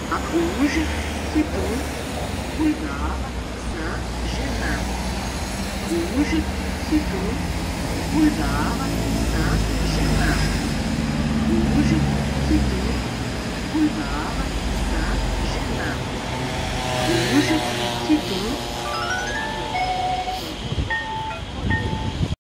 À Rouge, Quibon, Boulevard Saint-Germain. Rouge, Quibon, Boulevard Saint-Germain. Rouge, Quibon, Boulevard Saint-Germain. Rouge,